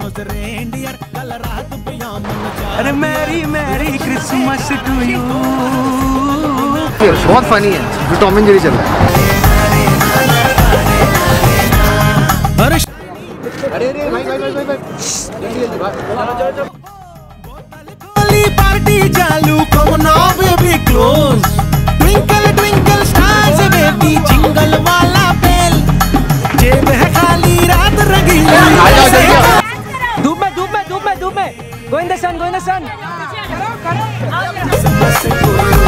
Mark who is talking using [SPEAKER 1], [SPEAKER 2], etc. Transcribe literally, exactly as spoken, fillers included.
[SPEAKER 1] अरे merry merry Christmas to you.
[SPEAKER 2] बहुत funny है जो टॉम एंड जेरी चल रहा है। अरे अरे भाई भाई भाई भाई जल्दी जल्दी भाग।
[SPEAKER 3] पार्टी चालू come now baby close twinkle twinkle stars baby jingle वाला बेल जेब है खाली रात रंगीली।
[SPEAKER 1] धूप में धूप में धूप में धूप में गो in the sun go in the sun.